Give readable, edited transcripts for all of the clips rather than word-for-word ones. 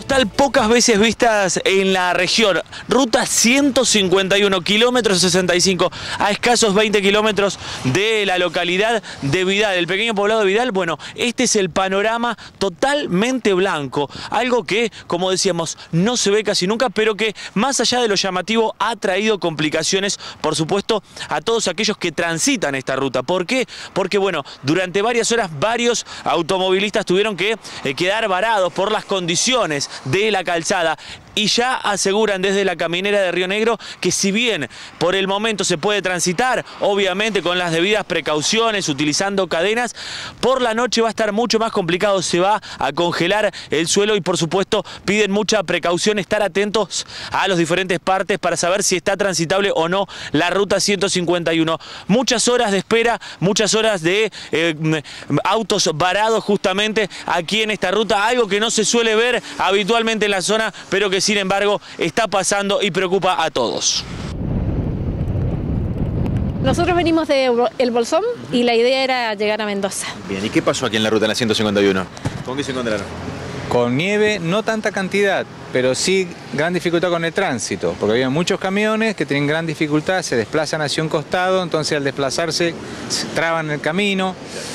postal pocas veces vistas en la región. Ruta 151, kilómetros 65, a escasos 20 kilómetros de la localidad de Vidal, el pequeño poblado de Vidal. Bueno, este es el panorama totalmente blanco, algo que, como decíamos, no se ve casi nunca, pero que más allá de lo llamativo ha traído complicaciones, por supuesto, a todos aquellos que transitan esta ruta. ¿Por qué? Porque, bueno, durante varias horas varios automovilistas tuvieron que quedar varados por las condiciones de la calzada, y ya aseguran desde la caminera de Río Negro que si bien por el momento se puede transitar, obviamente con las debidas precauciones, utilizando cadenas, por la noche va a estar mucho más complicado, se va a congelar el suelo y por supuesto piden mucha precaución, estar atentos a las diferentes partes para saber si está transitable o no la ruta 151. Muchas horas de espera, muchas horas de autos varados justamente aquí en esta ruta, algo que no se suele ver habitualmente en la zona, pero que sin embargo está pasando y preocupa a todos. Nosotros venimos de El Bolsón y la idea era llegar a Mendoza. Bien, ¿y qué pasó aquí en la ruta, en la 151? ¿Con qué se encontraron? Con nieve, no tanta cantidad, pero sí gran dificultad con el tránsito, porque había muchos camiones que tienen gran dificultad, se desplazan hacia un costado, entonces al desplazarse se traban el camino.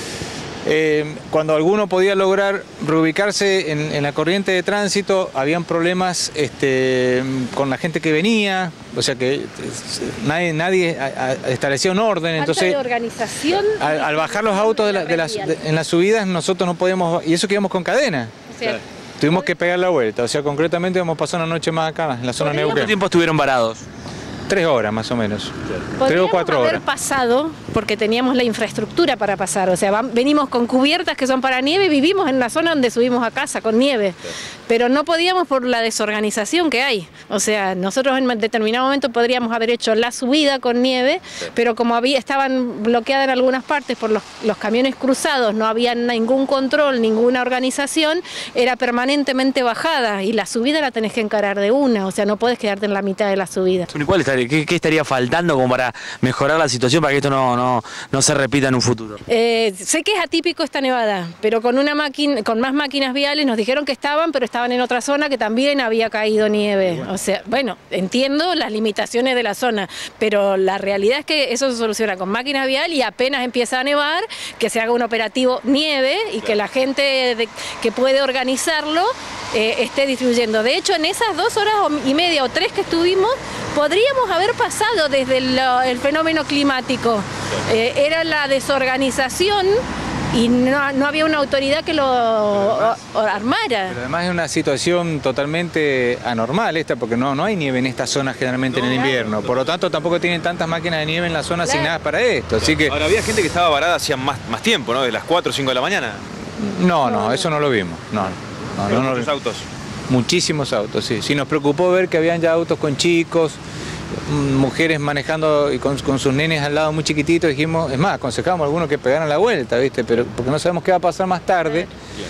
Cuando alguno podía lograr reubicarse en la corriente de tránsito, habían problemas con la gente que venía, o sea que nadie establecía un orden. Falta entonces de organización. Al bajar los autos en las subidas, nosotros no podíamos, y eso que íbamos con cadena. O sea, Tuvimos que pegar la vuelta, o sea, concretamente vamos a pasar una noche más acá en la zona neuquén. ¿Cuánto tiempo estuvieron varados? 3 horas más o menos, 3 o 4 haber horas. pasado porque teníamos la infraestructura para pasar, o sea, venimos con cubiertas que son para nieve y vivimos en una zona donde subimos a casa con nieve, pero no podíamos por la desorganización que hay. O sea, nosotros en determinado momento podríamos haber hecho la subida con nieve, pero como estaban bloqueadas en algunas partes por los camiones cruzados, no había ningún control, ninguna organización, era permanentemente bajada y la subida la tenés que encarar de una, o sea, no podés quedarte en la mitad de la subida. ¿Qué estaría faltando como para mejorar la situación para que esto no se repita en un futuro? Sé que es atípico esta nevada, pero con más máquinas viales nos dijeron que estaban, pero estaban en otra zona que también había caído nieve. O sea, bueno, entiendo las limitaciones de la zona, pero la realidad es que eso se soluciona con máquinas vial y apenas empieza a nevar, que se haga un operativo nieve y que la gente que puede organizarlo esté distribuyendo. De hecho, en esas 2 horas y media o 3 que estuvimos, podríamos haber pasado desde el fenómeno climático. Era la desorganización y no había una autoridad que lo armara. Pero además es una situación totalmente anormal esta, porque no hay nieve en esta zona generalmente en el invierno. Por lo tanto, tampoco tienen tantas máquinas de nieve en la zona asignadas para esto. Así que... Ahora, había gente que estaba varada hacía más tiempo, ¿no? De las 4 o 5 de la mañana. No, eso no lo vimos. No, muchos autos. Muchísimos autos, sí. Sí, nos preocupó ver que habían ya autos con chicos, mujeres manejando y con sus nenes al lado muy chiquititos. Dijimos, es más, aconsejamos a algunos que pegaran la vuelta, ¿viste? Pero porque no sabemos qué va a pasar más tarde.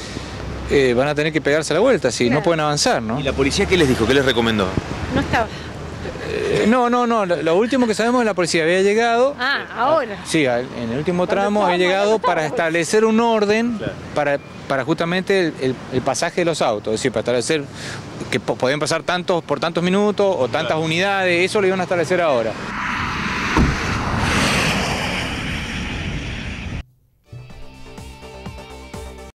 Van a tener que pegarse la vuelta, si no pueden avanzar, ¿no? ¿Y la policía qué les dijo? ¿Qué les recomendó? No estaba. No. Lo último que sabemos es que la policía había llegado. Ah, ahora. Sí, en el último tramo había llegado para establecer un orden para justamente el pasaje de los autos. Es decir, para establecer que podían pasar por tantos minutos o tantas unidades. Eso lo iban a establecer ahora.